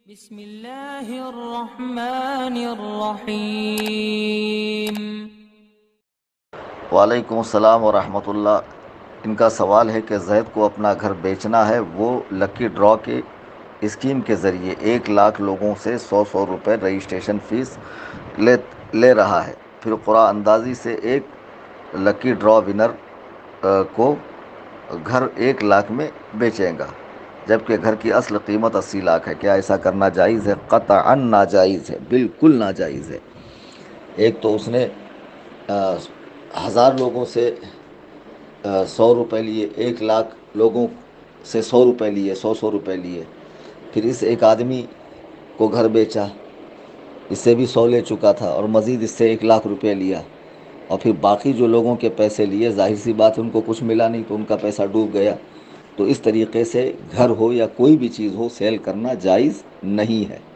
بسم اللہ الرحمن الرحیم۔ وعلیکم السلام ورحمۃ اللہ۔ ان کا سوال ہے کہ زید کو اپنا گھر بیچنا ہے، وہ لکی ڈرا کی اسکیم کے ذریعے 1 لاکھ لوگوں سے 100 روپے رجسٹریشن فیس لے رہا ہے، پھر قرعہ اندازی سے ایک لکی ڈرا ونر کو گھر 1 لاکھ میں بیچے گا، جبکہ گھر کی اصل قیمت 80 لاکھ ہے۔ کیا ایسا کرنا جائز ہے؟ قطعاً ناجائز ہے، بالکل ناجائز ہے۔ ایک تو اس نے 1000 لوگوں سے 100 روپے لیے، 1 لاکھ لوگوں سے 100 روپے لیے، 100 روپے لیے، پھر اس ایک آدمی کو گھر بیچا، اس سے بھی 100 لے چکا تھا، اور مزید اس سے 1 لاکھ روپے لیا، اور پھر باقی جو لوگوں کے پیسے لیے، ظاہر سی بات ان کو کچھ ملا نہیں تو ان کا پیسہ ڈوب گیا۔ تو اس طریقے سے گھر ہو یا کوئی بھی چیز ہو، سیل کرنا جائز نہیں ہے۔